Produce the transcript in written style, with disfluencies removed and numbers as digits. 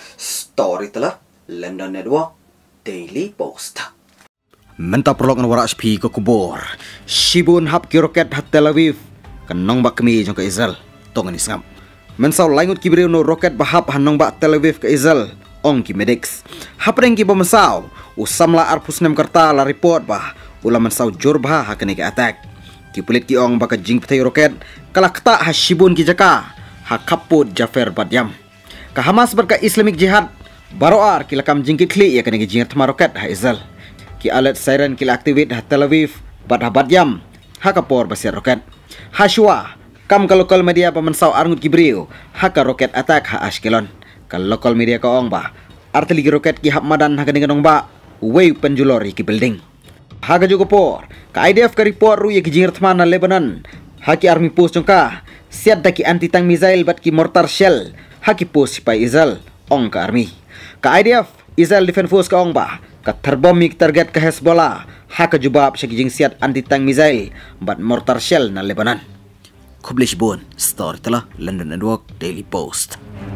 Story telah London Network Daily Post. Menta prolog ng waras pi ko kubor. Shibun hap ki roket hat Tel Aviv. Kanong ba kami jong ka Israel. Tongan isngam. Mensaw langut kibriw no roket bahap hanong ba Tel Aviv ka Israel. Ong ki medics. Hapreng ki bamasaw. Usamla arpus nem karta la report bah. Ula mensaw jurba ha kani ka attack. Ki pulit ki ong baka jing patay roket. Kalakta ha shibun ki jaka. Ha kaput Jafer Badyam. Ka Hamas berka Islamic Jihad. Baroar kila kam jing ki kli ya kani ki jing tama roket ha Israel. Ki alat siren kila aktivit ha Tel Aviv. Bad ha Badyam. Ha kapor basir roket. Ha Shua. Kam ka lokal media pamansaw arngut kibriw. Ha ka roket attack ha Ashkelon. Ka lokal media ka ong ba. Artili ki roket ki hap madan ha kani kanong ba. Uway penjulor ki building. Ha ka juga por. Ka IDF ka report ru ya ki jing tama na Lebanon. Ha ki army post jong ka. Siad da ki anti-tank missile bat ki mortar shell. Ha ki post sipai Israel. Ong ka army. Ka IDF, Israel Defense Force ka ong ba. Ka terbomik target ka Hezbollah. Ha ka jubab siya ki jing siad anti-tank missile. Bat mortar shell na Lebanon. Kublish Bon, story telah London Network Daily Post.